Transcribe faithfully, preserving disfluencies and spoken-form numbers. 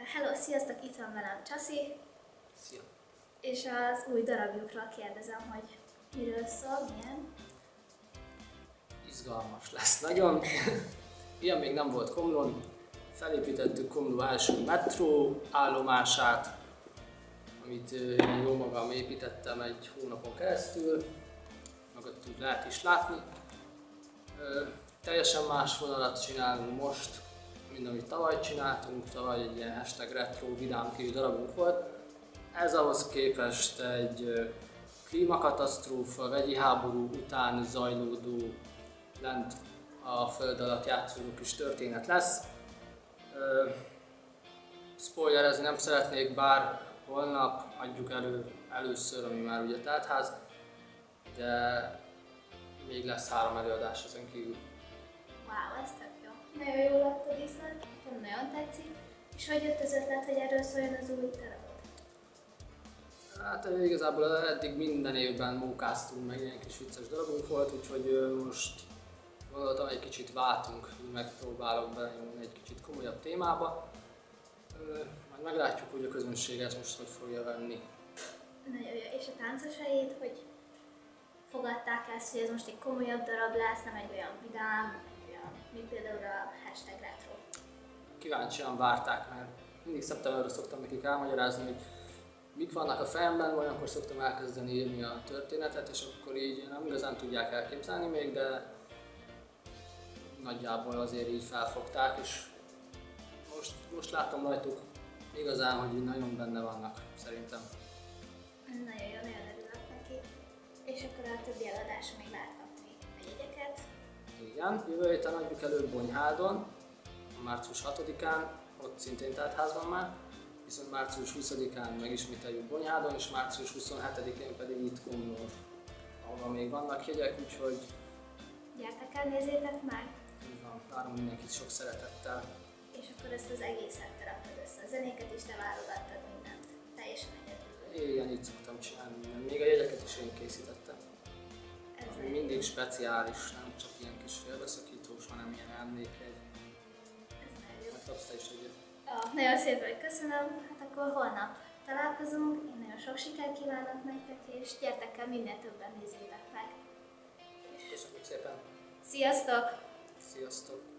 Hello, sziasztok! Itt van velem Csasi. Szia! És az új darabjukról kérdezem, hogy miről szól, milyen? Izgalmas lesz nagyon. Ilyen még nem volt Komlón. Felépítettük Komló első metró állomását, amit jó magam építettem egy hónapon keresztül. Mögött úgy lehet is látni. Teljesen más vonalat csinálunk most, mint amit tavaly csináltunk. Tavaly egy ilyen hashtag retro vidámkívű darabunk volt. Ez ahhoz képest egy klímakatasztrófa, vegyi háború után zajlódó, lent a föld alatt játszódó kis történet lesz. Spoilerezni nem szeretnék, bár holnap adjuk elő először, ami már ugye teltház, de még lesz három előadás ezen kívül. Wow, ez tök jó. Nagyon jó lett a díszlet, nekem nagyon tetszik. És hogy jött az ötlet, hogy erről szóljon az új darabot? Hát igazából eddig minden évben mókáztunk, meg ilyen kis vicces darabunk volt, úgyhogy most gondoltam, egy kicsit váltunk, megpróbálok belenyúlni egy kicsit komolyabb témába. Majd meglátjuk, hogy a közönség ezt most hogy fogja venni. Nagyon jó. És a táncosait, hogy fogadták ezt, hogy ez most egy komolyabb darab lesz, nem egy olyan vidám, egy olyan, mint például a hashtag retro? Kíváncsian várták, mert mindig szeptemberben szoktam nekik elmagyarázni, hogy mik vannak a fejemben, olyankor szoktam elkezdeni írni a történetet, és akkor így nem igazán tudják elképzelni még, de nagyjából azért így felfogták, és most, most látom rajtuk igazán, hogy így nagyon benne vannak, szerintem. Nagyon jó, nagyon örülök neki. És akkor a többi előadásra még lehet kapni a jegyeket. Igen, jövő héten adjuk elő Bonyhádon, március hatodikán, ott szintén teltházban már, viszont március huszadikán megismételjük Bonyhádon, és március huszonhetedikén pedig itt Komlón, ahol még vannak jegyek, úgyhogy gyertek el, nézzétek meg! így van, várom mindenkit sok szeretettel. És akkor ezt az egészet te rakod össze, a zenéket is te válogattad mindent, teljesen egyedül. Igen, így szoktam csinálni mindent. Még a jegyeket is én készítettem. Ez Ami mindig speciális, nem csak ilyen kis félbeszakítós, hanem ilyen emlékegy. Ez nagyon jó. Megkapsz te is egyet. Ah, nagyon szépen köszönöm, hát akkor holnap találkozunk, én nagyon sok sikert kívánok nektek, és gyertek el, minél többen nézzétek meg. Köszönjük szépen! Sziasztok! Sziasztok!